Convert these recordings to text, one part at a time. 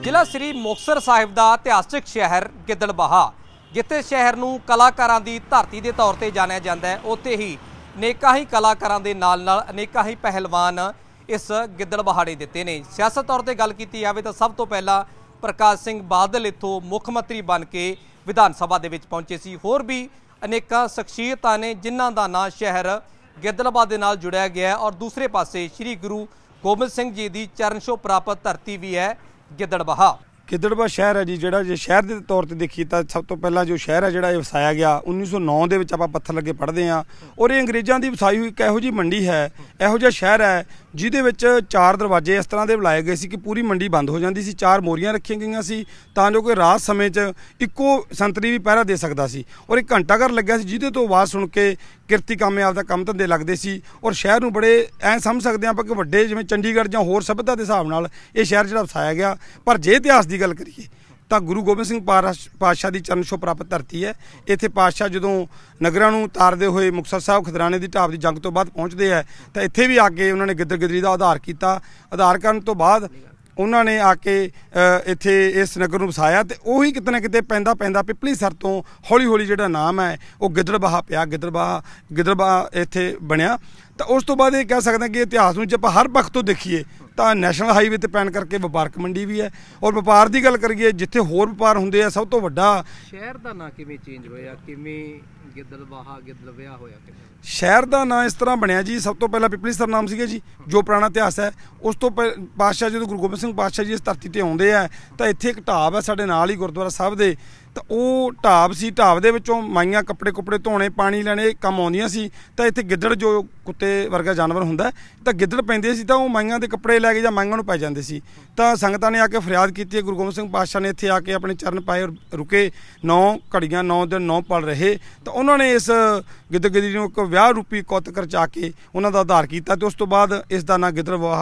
ਜ਼ਿਲ੍ਹਾ ਸ੍ਰੀ ਮੁਕਤਸਰ ਸਾਹਿਬ ਦਾ ਇਤਿਹਾਸਕ ਸ਼ਹਿਰ ਗਿੱਦੜਬਾਹਾ, ਜਿੱਥੇ ਸ਼ਹਿਰ ਨੂੰ ਕਲਾਕਾਰਾਂ ਦੀ ਧਰਤੀ ਦੇ ਤੌਰ ਤੇ ਜਾਣਿਆ ਜਾਂਦਾ ਹੈ, ਉੱਥੇ ਹੀ ਅਨੇਕਾਂ ਹੀ ਕਲਾਕਾਰਾਂ ਦੇ ਨਾਲ ਅਨੇਕਾਂ ਹੀ ਪਹਿਲਵਾਨ ਇਸ ਗਿੱਦੜਬਾਹਾੜੇ ਦਿੱਤੇ ਨੇ। ਸਿਆਸਤ ਤੌਰ ਤੇ ਗੱਲ ਕੀਤੀ ਜਾਵੇ ਤਾਂ ਸਭ ਤੋਂ ਪਹਿਲਾਂ ਪ੍ਰਕਾਸ਼ ਸਿੰਘ ਬਾਦਲ ਇੱਥੋਂ ਮੁੱਖ ਮੰਤਰੀ ਬਣ ਕੇ ਵਿਧਾਨ ਸਭਾ ਦੇ ਵਿੱਚ ਪਹੁੰਚੇ ਸੀ। ਹੋਰ ਵੀ ਅਨੇਕਾਂ ਸ਼ਖਸੀਅਤਾਂ ਨੇ ਜਿਨ੍ਹਾਂ ਦਾ ਨਾਂ ਸ਼ਹਿਰ ਗਿੱਦੜਬਾਹਾ ਦੇ ਨਾਲ ਜੁੜਿਆ ਗਿਆ ਔਰ ਦੂਸਰੇ ਪਾਸੇ श्री गुरु गोबिंद सिंह जी की चरण छोह प्राप्त धरती भी है ਗਿੱਦੜਬਾਹਾ। ਗਿੱਦੜਬਾਹਾ ਸ਼ਹਿਰ है जी, ਜਿਹੜਾ ਜੇ ਸ਼ਹਿਰ ਦੇ ਤੌਰ ਤੇ ਦੇਖੀਏ ਤਾਂ ਸਭ ਤੋਂ ਪਹਿਲਾਂ ਜੋ ਸ਼ਹਿਰ ਹੈ ਜਿਹੜਾ ਇਹ ਵਸਾਇਆ ਗਿਆ 1909 ਦੇ ਵਿੱਚ ਆਪਾਂ ਪੱਥਰ ਲੱਗੇ ਪੜ੍ਹਦੇ ਹਾਂ, ਔਰ ਇਹ ਅੰਗਰੇਜ਼ਾਂ ਦੀ ਵਸਾਈ ਹੋਈ ਇੱਕ ਇਹੋ ਜਿਹੀ ਮੰਡੀ ਹੈ, ਇਹੋ ਜਿਹਾ ਸ਼ਹਿਰ ਹੈ ਜਿਹਦੇ ਵਿੱਚ 4 ਦਰਵਾਜ਼ੇ ਇਸ ਤਰ੍ਹਾਂ ਦੇ ਬਣਾਏ ਗਏ ਸੀ ਕਿ ਪੂਰੀ ਮੰਡੀ ਬੰਦ ਹੋ ਜਾਂਦੀ ਸੀ। 4 ਮੋਰੀਆਂ ਰੱਖੀਆਂ ਗਈਆਂ ਸੀ ਤਾਂ ਜੋ ਕਿ ਰਾਤ ਸਮੇਂ 'ਚ ਇੱਕੋ ਸੰਤਰੀ ਵੀ ਪਹਿਰਾ ਦੇ ਸਕਦਾ ਸੀ, ਔਰ ਇੱਕ ਘੰਟਾ ਘਰ ਲੱਗਿਆ ਸੀ ਜਿਹਦੇ ਤੋਂ ਆਵਾਜ਼ ਸੁਣ ਕੇ ਕਿਰਤੀ ਕਾਮੇ ਆਪਦਾ ਕੰਮ ਧੰਦੇ ਲੱਗਦੇ ਸੀ। ਔਰ ਸ਼ਹਿਰ ਨੂੰ ਬੜੇ ਐਂ ਸਮਝ ਸਕਦੇ ਆਪਾਂ ਕਿ ਵੱਡੇ ਜਿਵੇਂ ਚੰਡੀਗੜ੍ਹ ਜਾਂ ਹੋਰ ਸਭਿਅਤਾ ਦੇ ਹਿਸਾਬ ਨਾਲ ਇਹ ਸ਼ਹਿਰ ਜਿਹੜਾ ਵਸਾਇਆ ਗਿਆ। ਪਰ ਜੇ ਇਤਿਹਾਸ ਦੀ ਗੱਲ ਕਰੀਏ ਤਾਂ ਗੁਰੂ ਗੋਬਿੰਦ ਸਿੰਘ ਪਾਤਸ਼ਾਹ ਦੀ ਚਰਨ ਛੋਹ ਪ੍ਰਾਪਤ ਧਰਤੀ ਹੈ। ਇੱਥੇ ਪਾਤਸ਼ਾਹ ਜਦੋਂ ਨਗਰਾਂ ਨੂੰ ਤਾਰਦੇ ਹੋਏ ਮੁਕਤਸਰ ਸਾਹਿਬ ਖਿਦਰਾਣੇ ਦੀ ਢਾਬ ਦੀ ਜੰਗ ਤੋਂ ਬਾਅਦ ਪਹੁੰਚਦੇ ਹੈ ਤਾਂ ਇੱਥੇ ਵੀ ਆ ਕੇ ਉਹਨਾਂ ਨੇ ਗਿੱਦੜ ਗਿੱਦੜੀ ਦਾ ਆਧਾਰ ਕੀਤਾ। ਆਧਾਰ ਕਰਨ ਤੋਂ ਬਾਅਦ ਉਹਨਾਂ ਨੇ ਆ ਕੇ ਇੱਥੇ ਇਸ ਨਗਰ ਨੂੰ ਵਸਾਇਆ ਤੇ ਉਹੀ ਕਿਤੇ ਨਾ ਕਿਤੇ ਪੈਂਦਾ ਪਿਪਲੀ ਸਰ ਤੋਂ ਹੌਲੀ ਜਿਹੜਾ ਨਾਮ ਹੈ ਉਹ ਗਿੱਦੜਬਾਹਾ ਪਿਆ। ਗਿੱਦੜਬਾਹਾ ਇੱਥੇ ਬਣਿਆ। ਤਾਂ ਉਸ ਤੋਂ ਬਾਅਦ ਇਹ ਕਹਿ ਸਕਦੇ ਕਿ ਇਤਿਹਾਸ ਨੂੰ ਜੇ ਆਪਾਂ ਹਰ ਪੱਖ ਤੋਂ ਦੇਖੀਏ ਤਾਂ ਨੈਸ਼ਨਲ ਹਾਈਵੇ ਤੇ ਪੈਣ ਕਰਕੇ ਵਪਾਰਕ ਮੰਡੀ ਵੀ ਹੈ। ਔਰ ਵਪਾਰ ਦੀ ਗੱਲ ਕਰੀਏ ਜਿੱਥੇ ਹੋਰ ਵਪਾਰ ਹੁੰਦੇ ਆ, ਸਭ ਤੋਂ ਵੱਡਾ ਸ਼ਹਿਰ ਦਾ ਨਾਂ ਕਿਵੇਂ ਚੇਂਜ ਹੋਇਆ, ਕਿਵੇਂ ਗਿੱਦੜਬਾਹਾ ਗਿੱਦੜਬਾਹਾ ਹੋਇਆ? ਸ਼ਹਿਰ ਦਾ ਨਾਂ ਇਸ ਤਰ੍ਹਾਂ ਬਣਿਆ ਜੀ, ਸਭ ਤੋਂ ਪਹਿਲਾਂ ਪਿਪਲੀ ਸਰ ਨਾਮ ਸੀਗਾ ਜੀ, ਜੋ ਪੁਰਾਣਾ ਇਤਿਹਾਸ ਹੈ। ਉਸ ਤੋਂ ਪਾਤਸ਼ਾਹ ਜਦੋਂ ਗੁਰੂ ਗੋਬਿੰਦ ਸਿੰਘ ਪਾਤਸ਼ਾਹ ਜੀ ਇਸ ਧਰਤੀ ਤੇ ਆਉਂਦੇ ਆ ਤਾਂ ਇੱਥੇ ਇੱਕ ਢਾਬ ਹੈ ਸਾਡੇ ਨਾਲ ਹੀ ਗੁਰਦੁਆਰਾ ਸਾਹਿਬ ਦੇ, ਤਾਂ ਉਹ ਢਾਬ ਸੀ। ਢਾਬ ਦੇ ਵਿੱਚੋਂ ਮਾਈਆਂ ਕੱਪੜੇ ਧੋਣੇ, ਪਾਣੀ ਲੈਣੇ ਕੰਮ ਆਉਂਦੀਆਂ ਸੀ। ਤਾਂ ਇੱਥੇ ਗਿੱਦੜ ਜੋ ਕੁੱਤੇ ਵਰਗਾ ਜਾਨਵਰ ਹੁੰਦਾ ਤਾਂ ਗਿੱਦੜ ਪੈਂਦੇ ਸੀ ਤਾਂ ਉਹ ਮਾਈਆਂ ਦੇ ਕੱਪੜੇ ਲੈ ਕੇ ਜਾਂ ਮਾਈਆਂ ਨੂੰ ਪੈ ਜਾਂਦੇ ਸੀ। ਤਾਂ ਸੰਗਤਾਂ ਨੇ ਆ ਕੇ ਫਰਿਆਦ ਕੀਤੀ, ਗੁਰੂ ਗੋਬਿੰਦ ਸਿੰਘ ਪਾਤਸ਼ਾਹ ਨੇ ਇੱਥੇ ਆ ਕੇ ਆਪਣੇ ਚਰਨ ਪਾਏ ਔਰ ਰੁਕੇ 9 ਘੜੀਆਂ 9 ਦਿਨ 9 ਪਲ ਰਹੇ। ਤਾਂ ਉਹਨਾਂ ਨੇ ਇਸ ਗਿੱਦੜ ਗਿੱਦੜੀ ਨੂੰ ਇੱਕ ਵਿਆਹ ਰੂਪੀ ਕੌਤਕ ਰਚਾ ਕੇ ਉਹਨਾਂ ਦਾ ਆਧਾਰ ਕੀਤਾ ਤੇ ਉਸ ਤੋਂ ਬਾਅਦ ਇਸ ਦਾ ਨਾਂ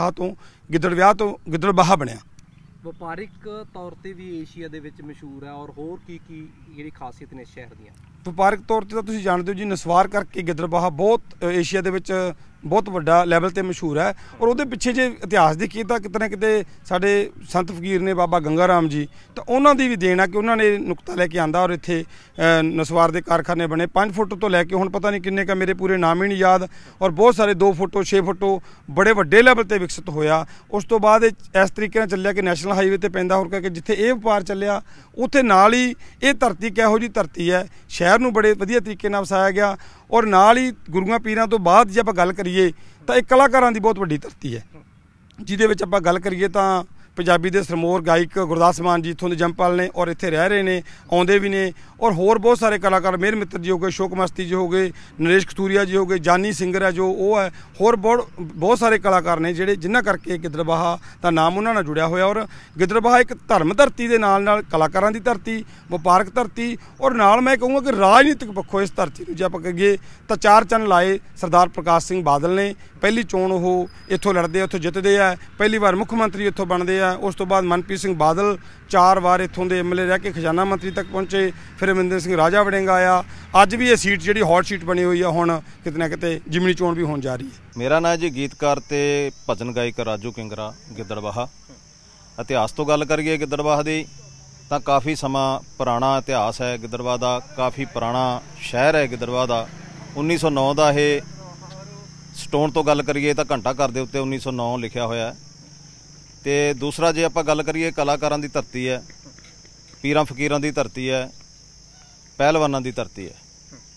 ਗਿੱਦੜਬਾਹਾ ਬਣਿਆ। ਵਪਾਰਿਕ ਤੌਰ ਤੇ ਵੀ ਏਸ਼ੀਆ ਦੇ ਵਿੱਚ ਮਸ਼ਹੂਰ ਹੈ, ਔਰ ਹੋਰ ਕੀ ਜਿਹੜੀ ਖਾਸੀਅਤ ਨੇ ਸ਼ਹਿਰ ਦੀਆਂ? ਵਪਾਰਿਕ ਤੌਰ ਤੇ ਤਾਂ ਤੁਸੀਂ ਜਾਣਦੇ ਹੋ ਜੀ, ਨਸਵਾਰ ਕਰਕੇ ਗਿੱਦੜਬਾਹਾ ਬਹੁਤ ਏਸ਼ੀਆ ਦੇ ਵਿੱਚ ਬਹੁਤ ਵੱਡਾ ਲੈਵਲ ਤੇ ਮਸ਼ਹੂਰ ਹੈ। ਔਰ ਉਹਦੇ ਪਿੱਛੇ ਜੇ ਇਤਿਹਾਸ ਦੇਖੀਏ ਤਾਂ ਕਿਤੇ ਨਾ ਕਿਤੇ ਸਾਡੇ ਸੰਤ ਫਕੀਰ ਨੇ ਬਾਬਾ ਗੰਗਾ ਰਾਮ ਜੀ, ਤਾਂ ਉਹਨਾਂ ਦੀ ਵੀ ਦੇਣ ਆ ਕਿ ਉਹਨਾਂ ਨੇ ਨੁਕਤਾ ਲੈ ਕੇ ਆਂਦਾ ਔਰ ਇੱਥੇ ਨਸਵਾਰ ਦੇ ਕਾਰਖਾਨੇ ਬਣੇ। 5 ਫੁੱਟ ਤੋਂ ਲੈ ਕੇ ਹੁਣ ਪਤਾ ਨਹੀਂ ਕਿੰਨੇ ਕਾ, ਮੇਰੇ ਪੂਰੇ ਨਾਮ ਹੀ ਨਹੀਂ ਯਾਦ, ਔਰ ਬਹੁਤ ਸਾਰੇ 2 ਫੁੱਟ 6 ਫੁੱਟ ਬੜੇ ਵੱਡੇ ਲੈਵਲ ਤੇ ਵਿਕਸਿਤ ਹੋਇਆ। ਉਸ ਤੋਂ ਬਾਅਦ ਇਸ ਤਰੀਕੇ ਨਾਲ ਚੱਲਿਆ ਕਿ ਨੈਸ਼ਨਲ ਹਾਈਵੇ ਤੇ ਪੈਂਦਾ, ਹੋਰ ਕਰਕੇ ਜਿੱਥੇ ਇਹ ਵਪਾਰ ਚੱਲਿਆ ਉੱਥੇ ਨਾਲ ਹੀ ਇਹ ਧਰਤੀ ਕਿਹੋ ਜਿਹੀ ਧਰਤੀ ਹੈ, ਸ਼ਹਿਰ ਨੂੰ ਬੜੇ ਵਧੀਆ ਤਰੀਕੇ ਨਾਲ ਵਸਾਇਆ ਗਿਆ। ਔਰ ਨਾਲ ਹੀ ਗੁਰੂਆਂ ਪੀਰਾਂ ਤੋਂ ਬਾਅਦ ਜੇ ਆਪਾਂ ਗੱਲ ਕਰੀਏ ਤਾਂ ਇਹ ਕਲਾਕਾਰਾਂ ਦੀ ਬਹੁਤ ਵੱਡੀ ਧਰਤੀ ਹੈ, ਜਿਹਦੇ ਵਿੱਚ ਆਪਾਂ ਗੱਲ ਕਰੀਏ ਤਾਂ ਪੰਜਾਬੀ ਦੇ ਸਰਮੋਰ ਗਾਇਕ ਗੁਰਦਾਸ ਮਾਨ ਜੀ ਇੱਥੋਂ ਦੇ ਜੰਮਪਲ ਨੇ ਔਰ ਇੱਥੇ ਰਹਿ ਰਹੇ ਨੇ, ਆਉਂਦੇ ਵੀ ਨੇ। ਔਰ ਹੋਰ ਬਹੁਤ ਸਾਰੇ ਕਲਾਕਾਰ, ਮੇਰ ਮਿੱਤਰ ਜੀ ਹੋ ਗਏ, ਸ਼ੋਕ ਮਸਤੀ ਜੀ ਹੋ ਗਏ, ਨਰੇਸ਼ ਕਤੂਰੀਆ ਜੀ ਹੋ ਗਏ, ਜਾਨੀ ਸਿੰਗਰ ਹੈ ਜੋ ਉਹ ਹੈ, ਹੋਰ ਬਹੁਤ ਸਾਰੇ ਕਲਾਕਾਰ ਨੇ ਜਿਹੜੇ ਜਿਨ੍ਹਾਂ ਕਰਕੇ ਗਿੱਦੜਬਾਹਾ ਦਾ ਨਾਮ ਉਹਨਾਂ ਨਾਲ ਜੁੜਿਆ ਹੋਇਆ। ਔਰ ਗਿੱਦੜਬਾਹਾ ਇੱਕ ਧਰਮ ਧਰਤੀ ਦੇ ਨਾਲ ਕਲਾਕਾਰਾਂ ਦੀ ਧਰਤੀ, ਵਪਾਰਕ ਧਰਤੀ, ਔਰ ਨਾਲ ਮੈਂ ਕਹੂੰਗਾ ਕਿ ਰਾਜਨੀਤਿਕ ਪੱਖੋਂ ਇਸ ਧਰਤੀ ਨੂੰ ਜੇ ਆਪਾਂ ਕਹੀਏ ਤਾਂ 4 ਚੰਨ ਲਾਏ ਸਰਦਾਰ ਪ੍ਰਕਾਸ਼ ਸਿੰਘ ਬਾਦਲ ਨੇ। ਪਹਿਲੀ ਚੋਣ ਉਹ ਇੱਥੋਂ ਲੜਦੇ ਆ, ਉੱਥੋਂ ਜਿੱਤਦੇ ਆ, ਪਹਿਲੀ ਵਾਰ ਮੁੱਖ ਮੰਤਰੀ ਇੱਥੋਂ ਬਣਦੇ ਆ। ਉਸ ਤੋਂ ਬਾਅਦ ਮਨਪ੍ਰੀਤ ਸਿੰਘ ਬਾਦਲ 4 ਵਾਰ ਇੱਥੋਂ ਦੇ MLA ਰਹਿ ਕੇ ਖਜ਼ਾਨਾ ਮੰਤਰੀ ਤੱਕ ਪਹੁੰਚੇ। ਫਿਰ ਅਮਰਿੰਦਰ ਸਿੰਘ ਰਾਜਾ ਵੜਿੰਗਾ ਆਇਆ। ਅੱਜ ਵੀ ਇਹ ਸੀਟ ਜਿਹੜੀ ਹੌਟ ਸੀਟ ਬਣੀ ਹੋਈ ਆ, ਹੁਣ ਕਿਤੇ ਨਾ ਕਿਤੇ ਜਿਮਨੀ ਚੋਣ ਵੀ ਹੋਣ ਜਾ ਰਹੀ ਹੈ। ਮੇਰਾ ਨਾਂ ਜੀ ਗੀਤਕਾਰ ਤੇ ਭਜਨ ਗਾਇਕ ਰਾਜੂ ਕਿੰਗਰਾ, ਗਿੱਦੜਬਾਹਾ। ਇਤਿਹਾਸ ਤੋਂ ਗੱਲ ਕਰੀਏ ਗਿੱਦੜਬਾਹਾ ਦੀ ਤਾਂ ਕਾਫੀ ਸਮਾਂ ਪੁਰਾਣਾ ਇਤਿਹਾਸ ਹੈ ਗਿੱਦੜਬਾਹਾ ਦਾ, ਕਾਫੀ ਪੁਰਾਣਾ ਸ਼ਹਿਰ ਹੈ ਗਿੱਦੜਬਾਹਾ ਦਾ। 1909 ਦਾ ਇਹ ਸਟੋਨ ਤੋਂ ਗੱਲ ਕਰੀਏ ਤਾਂ ਘੰਟਾ ਘਰ ਦੇ ਉੱਤੇ 1909 ਲਿਖਿਆ ਹੋਇਆ ਹੈ। ਤੇ ਦੂਸਰਾ ਜੇ ਆਪਾਂ ਗੱਲ ਕਰੀਏ ਕਲਾਕਾਰਾਂ ਦੀ ਧਰਤੀ ਹੈ, ਪੀਰਾਂ ਫਕੀਰਾਂ ਦੀ ਧਰਤੀ ਹੈ, ਪਹਿਲਵਾਨਾਂ ਦੀ ਧਰਤੀ ਹੈ।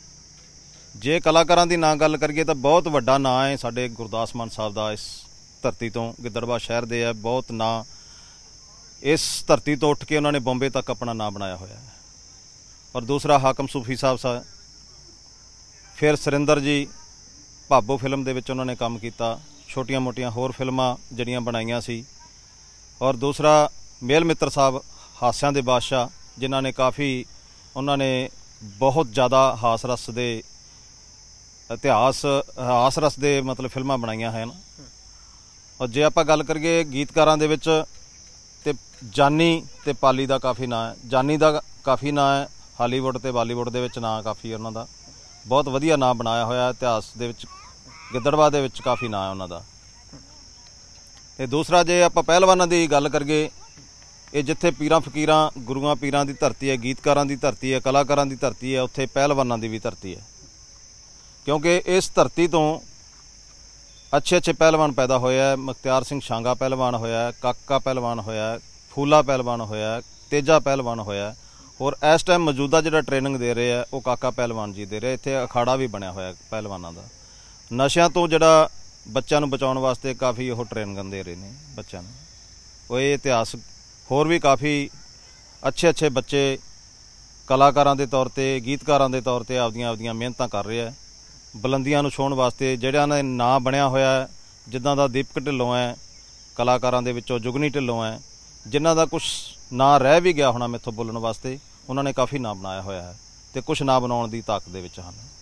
ਜੇ ਕਲਾਕਾਰਾਂ ਦੀ ਨਾ ਗੱਲ ਕਰੀਏ ਤਾਂ ਬਹੁਤ ਵੱਡਾ ਨਾਂ ਹੈ ਸਾਡੇ ਗੁਰਦਾਸ ਮਾਨ ਸਾਹਿਬ ਦਾ, ਇਸ ਧਰਤੀ ਤੋਂ ਗਿੱਦੜਬਾਹਾ ਸ਼ਹਿਰ ਦੇ ਹੈ ਬਹੁਤ ਨਾਂ। ਇਸ ਧਰਤੀ ਤੋਂ ਉੱਠ ਕੇ ਉਹਨਾਂ ਨੇ ਬੰਬੇ ਤੱਕ ਆਪਣਾ ਨਾਂ ਬਣਾਇਆ ਹੋਇਆ ਹੈ। ਔਰ ਦੂਸਰਾ ਹਾਕਮ ਸੂਫੀ ਸਾਹਿਬ, ਫਿਰ ਸੁਰਿੰਦਰ ਜੀ ਭਾਬੋ ਫਿਲਮ ਦੇ ਵਿੱਚ ਉਹਨਾਂ ਨੇ ਕੰਮ ਕੀਤਾ, ਛੋਟੀਆਂ ਮੋਟੀਆਂ ਹੋਰ ਫਿਲਮਾਂ ਜਿਹੜੀਆਂ ਬਣਾਈਆਂ ਸੀ। ਔਰ ਦੂਸਰਾ ਮੇਲ ਮਿੱਤਰ ਸਾਹਿਬ ਹਾਸਿਆਂ ਦੇ ਬਾਦਸ਼ਾਹ, ਜਿਨ੍ਹਾਂ ਨੇ ਉਹਨਾਂ ਨੇ ਬਹੁਤ ਜ਼ਿਆਦਾ ਹਾਸ ਰਸ ਦੇ ਮਤਲਬ ਫਿਲਮਾਂ ਬਣਾਈਆਂ ਹਨ। ਔਰ ਜੇ ਆਪਾਂ ਗੱਲ ਕਰੀਏ ਗੀਤਕਾਰਾਂ ਦੇ ਵਿੱਚ ਤੇ ਜਾਨੀ ਤੇ ਪਾਲੀ ਦਾ ਕਾਫੀ ਨਾਂ ਹੈ। ਜਾਨੀ ਦਾ ਕਾਫੀ ਨਾਂ ਹੈ, ਹਾਲੀਵੁੱਡ ਤੇ ਬਾਲੀਵੁੱਡ ਦੇ ਵਿੱਚ ਨਾਂ ਕਾਫੀ ਉਹਨਾਂ ਦਾ, ਬਹੁਤ ਵਧੀਆ ਨਾਂ ਬਣਾਇਆ ਹੋਇਆ ਇਤਿਹਾਸ ਦੇ ਵਿੱਚ। ਗਿੱਦੜਬਾਹਾ ਦੇ ਵਿੱਚ ਕਾਫੀ ਨਾਂ ਹੈ ਉਹਨਾਂ ਦਾ। ਤੇ ਦੂਸਰਾ ਜੇ ਆਪਾਂ ਪਹਿਲਵਾਨਾਂ ਦੀ ਗੱਲ ਕਰੀਏ ਇਹ ਜਿੱਥੇ ਪੀਰਾਂ ਫਕੀਰਾਂ ਗੁਰੂਆਂ ਪੀਰਾਂ ਦੀ ਧਰਤੀ ਹੈ, ਗੀਤਕਾਰਾਂ ਦੀ ਧਰਤੀ ਹੈ, ਕਲਾਕਾਰਾਂ ਦੀ ਧਰਤੀ ਹੈ, ਉੱਥੇ ਪਹਿਲਵਾਨਾਂ ਦੀ ਵੀ ਧਰਤੀ ਹੈ। ਕਿਉਂਕਿ ਇਸ ਧਰਤੀ ਤੋਂ ਅੱਛੇ ਅੱਛੇ ਪਹਿਲਵਾਨ ਪੈਦਾ ਹੋਇਆ ਹੈ। ਮੁਖਤਿਆਰ ਸਿੰਘ ਸ਼ਾਂਗਾ ਪਹਿਲਵਾਨ ਹੋਇਆ ਹੈ, ਕਾਕਾ ਪਹਿਲਵਾਨ ਹੋਇਆ ਹੈ, ਫੂਲਾ ਪਹਿਲਵਾਨ ਹੋਇਆ ਹੈ, ਤੇਜਾ ਪਹਿਲਵਾਨ ਹੋਇਆ। ਔਰ ਇਸ ਟਾਈਮ ਮੌਜੂਦਾ ਜਿਹੜਾ ਟ੍ਰੇਨਿੰਗ ਦੇ ਰਹੇ ਆ ਉਹ ਕਾਕਾ ਪਹਿਲਵਾਨ ਜੀ ਦੇ ਰਹੇ। ਇੱਥੇ ਅਖਾੜਾ ਵੀ ਬਣਿਆ ਹੋਇਆ ਪਹਿਲਵਾਨਾਂ ਦਾ। ਨਸ਼ਿਆਂ ਤੋਂ ਜਿਹੜਾ ਬੱਚਿਆਂ ਨੂੰ ਬਚਾਉਣ ਵਾਸਤੇ ਕਾਫੀ ਉਹ ਟ੍ਰੇਨਿੰਗ ਦੇ ਰਹੇ ਨੇ ਬੱਚਿਆਂ ਨੂੰ। ਉਹ ਇਹ ਇਤਿਹਾਸ ਹੋਰ ਵੀ ਕਾਫੀ ਅੱਛੇ ਬੱਚੇ ਕਲਾਕਾਰਾਂ ਦੇ ਤੌਰ 'ਤੇ, ਗੀਤਕਾਰਾਂ ਦੇ ਤੌਰ 'ਤੇ ਆਪਦੀਆਂ ਮਿਹਨਤਾਂ ਕਰ ਰਹੇ ਆ ਬੁਲੰਦੀਆਂ ਨੂੰ ਛੂਹਣ ਵਾਸਤੇ। ਜਿਹੜਿਆਂ ਦਾ ਨਾਂ ਬਣਿਆ ਹੋਇਆ ਹੈ, ਜਿੱਦਾਂ ਦਾ ਦੀਪਕ ਢਿੱਲੋਂ ਹੈ, ਕਲਾਕਾਰਾਂ ਦੇ ਵਿੱਚੋਂ ਜੁਗਨੀ ਢਿੱਲੋਂ ਹੈ, ਜਿਨ੍ਹਾਂ ਦਾ ਕੁਛ ਨਾਂ ਰਹਿ ਵੀ ਗਿਆ ਹੋਣਾ ਮੈਥੋਂ ਬੋਲਣ ਵਾਸਤੇ, ਉਹਨਾਂ ਨੇ ਕਾਫੀ ਨਾਂ ਬਣਾਇਆ ਹੋਇਆ ਹੈ ਅਤੇ ਕੁਛ ਨਾਂ ਬਣਾਉਣ ਦੀ ਤਾਕਤ ਦੇ ਵਿੱਚ ਹਨ।